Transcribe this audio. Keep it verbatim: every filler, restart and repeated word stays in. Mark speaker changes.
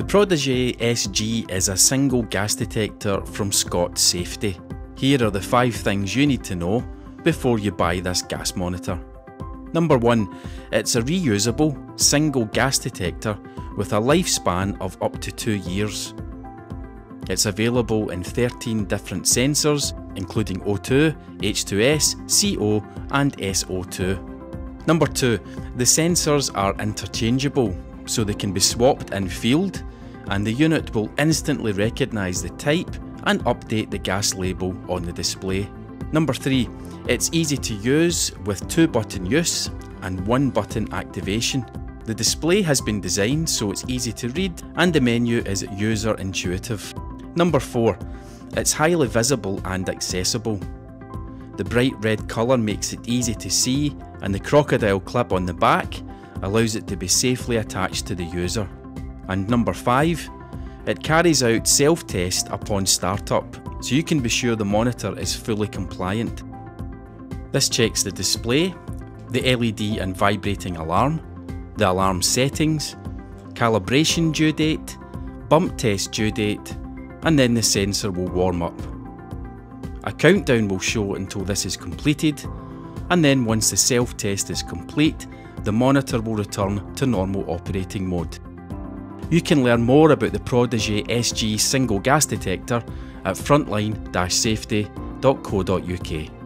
Speaker 1: The Protege S G is a single gas detector from Scott Safety. Here are the five things you need to know before you buy this gas monitor. Number one, it's a reusable single gas detector with a lifespan of up to two years. It's available in thirteen different sensors, including O two, H two S, C O and S O two. Number two, the sensors are interchangeable, so they can be swapped in field, and the unit will instantly recognise the type and update the gas label on the display. Number three, it's easy to use with two button use and one button activation. The display has been designed so it's easy to read and the menu is user intuitive. Number four, it's highly visible and accessible. The bright red colour makes it easy to see, and the crocodile clip on the back allows it to be safely attached to the user. And number five, it carries out self-test upon startup, so you can be sure the monitor is fully compliant. This checks the display, the L E D and vibrating alarm, the alarm settings, calibration due date, bump test due date, and then the sensor will warm up. A countdown will show until this is completed, and then once the self-test is complete, the monitor will return to normal operating mode. You can learn more about the Protege S G single gas detector at frontline dash safety dot co dot U K.